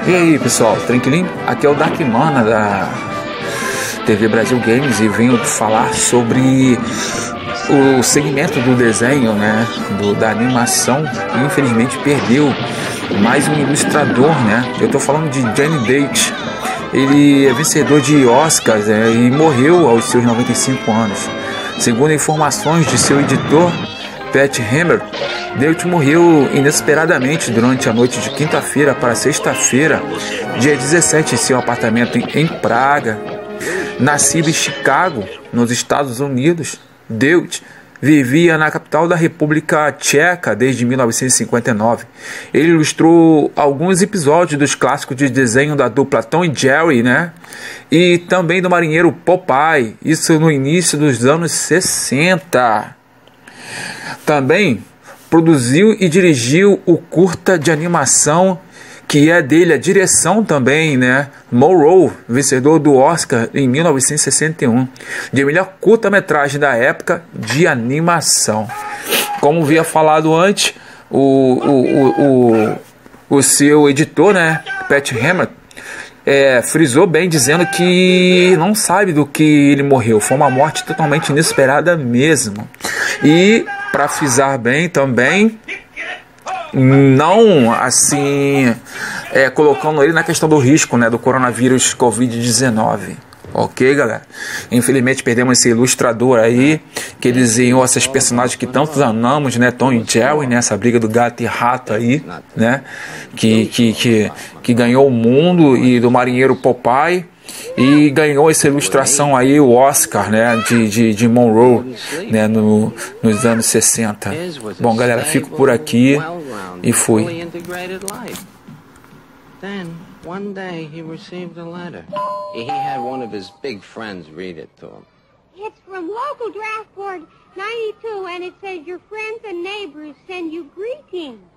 E aí pessoal, tranquilinho? Aqui é o Dark Mana da TV Brasil Games e venho falar sobre o segmento do desenho, né, da animação, que infelizmente perdeu mais um ilustrador, né? Eu tô falando de Johnny Date. Ele é vencedor de Oscars, e morreu aos seus 95 anos. Segundo informações de seu editor, Pat Hammer, Date morreu inesperadamente durante a noite de quinta-feira para sexta-feira, dia 17, em seu apartamento em Praga. Nascido em Chicago, nos Estados Unidos, Date vivia na capital da República Tcheca desde 1959. Ele ilustrou alguns episódios dos clássicos de desenho da dupla Tom e Jerry, né? E também do marinheiro Popeye, isso no início dos anos 60. Também produziu e dirigiu o curta de animação que é dele, a direção também, né? Monroe, vencedor do Oscar em 1961, de melhor curta-metragem da época de animação. Como havia falado antes, o seu editor, né, Pat Hammer, frisou bem, dizendo que não sabe do que ele morreu. Foi uma morte totalmente inesperada mesmo. E, para frisar bem também, não assim colocando ele na questão do risco, né, do coronavírus Covid-19. Ok, galera? Infelizmente perdemos esse ilustrador aí, que desenhou esses personagens que tantos amamos, né? Tom e Jerry, né? Essa briga do gato e rato aí, né? Que ganhou o mundo, e do marinheiro Popeye. E ganhou essa ilustração aí, o Oscar, né, de Monroe, né, nos anos 60. Bom, galera, fico por aqui e fui. Then, one day, he received a letter. He had one of his big friends read it to him. It's from Local Draft Board 92, and it says your friends and neighbors send you greetings.